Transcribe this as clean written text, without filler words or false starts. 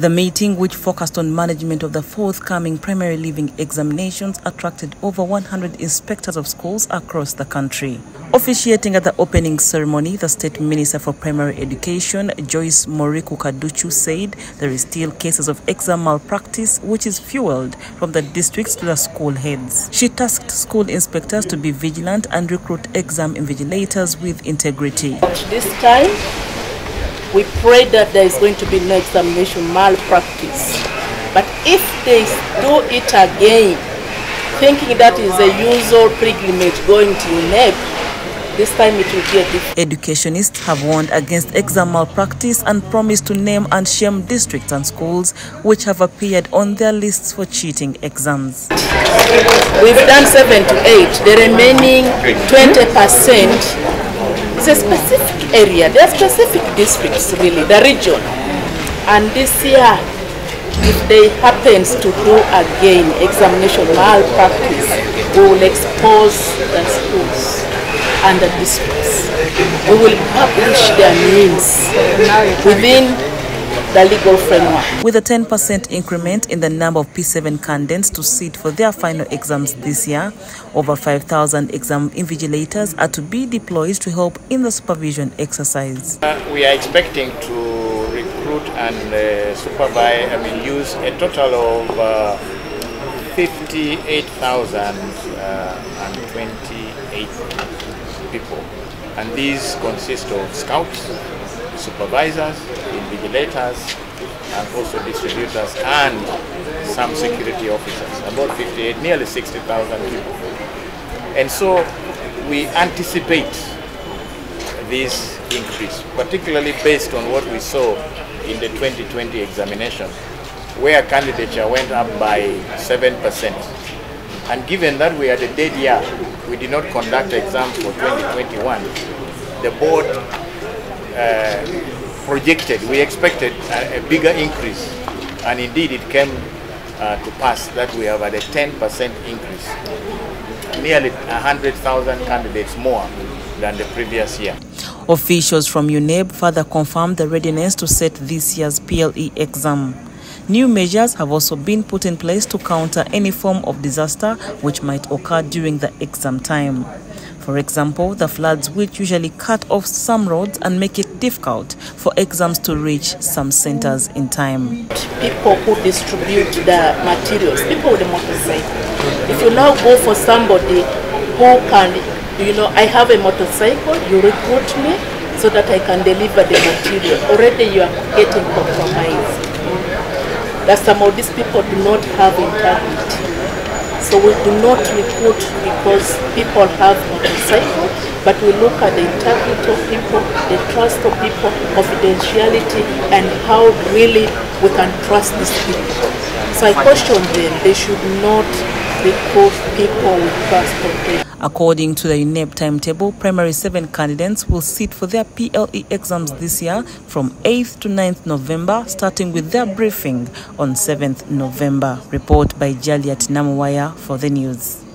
The meeting, which focused on management of the forthcoming primary leaving examinations, attracted over 100 inspectors of schools across the country. Officiating at the opening ceremony, the State Minister for Primary Education, Joyce Moriku Kaduchu, said there is still cases of exam malpractice, which is fueled from the districts to the school heads. She tasked school inspectors to be vigilant and recruit exam invigilators with integrity. This time, we pray that there is going to be no examination malpractice. But if they do it again, thinking that is a usual pilgrimage going to UNEP, this time it will be a different. Educationists have warned against exam malpractice and promised to name and shame districts and schools which have appeared on their lists for cheating exams. We've done 7 to 8. The remaining 20%. It's a specific area. There are specific districts, really, the region. And this year, if they happens to do again examination malpractice, we will expose the schools and the districts. We will publish their names within the legal framework. With a 10% increment in the number of P7 candidates to sit for their final exams this year, over 5,000 exam invigilators are to be deployed to help in the supervision exercise. We are expecting to recruit and supervise, use a total of 58,028 people. And these consist of scouts, supervisors, invigilators, and also distributors and some security officers, about 58, nearly 60,000 people. And so we anticipate this increase, particularly based on what we saw in the 2020 examination, where candidature went up by 7%. And given that we had a dead year, we did not conduct exams for 2021, the board projected, we expected a bigger increase, and indeed it came to pass that we have had a 10% increase, nearly 100,000 candidates more than the previous year. Officials from UNEB further confirmed the readiness to set this year's PLE exam. New measures have also been put in place to counter any form of disaster which might occur during the exam time. For example, the floods which usually cut off some roads and make it difficult for exams to reach some centers in time. People who distribute the materials, people with the motorcycle. If you now go for somebody who can, I have a motorcycle, you recruit me so that I can deliver the material. Already you are getting compromised. That some of these people do not have integrity. So we do not recruit because people have motorcycles, but we look at the integrity of people, the trust of people, confidentiality, and how really we can trust these people. So I caution them, they should not recruit people with transportation. According to the UNEB timetable, primary 7 candidates will sit for their PLE exams this year from 8th to 9th November, starting with their briefing on 7th November. Report by Jaliat Namwaya for the news.